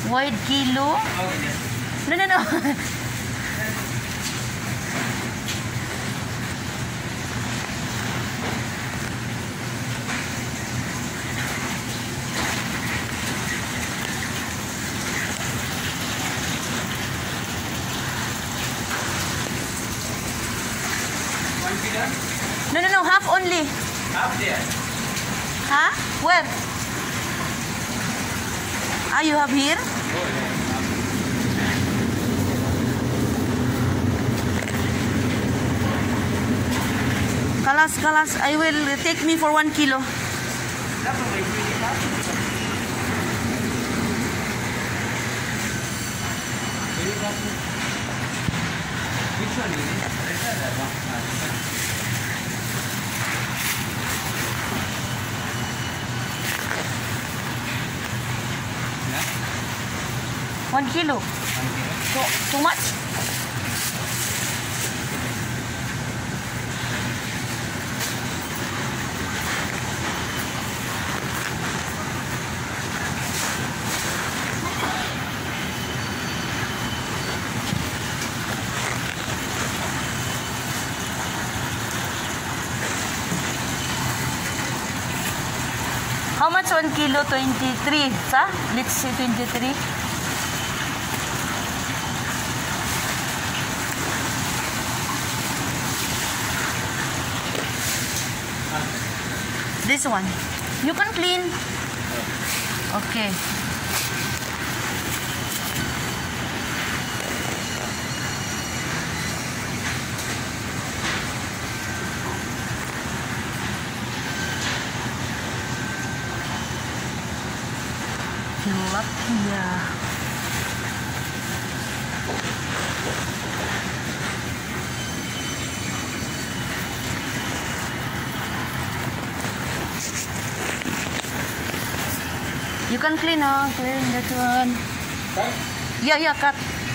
Wide kilo? No, no, no. No, no, no, half only. Half there. Huh? Where? Ah, you have here? Kalas, kalas. I will take me for 1 kilo. Which one is it? Yeah. 1 kilo. Too much? How much 1 kilo? 23, sa? Let's say 23. This one. You can clean. Okay. Tilapia. You can clean, clean that one. Cut? Yeah, cut.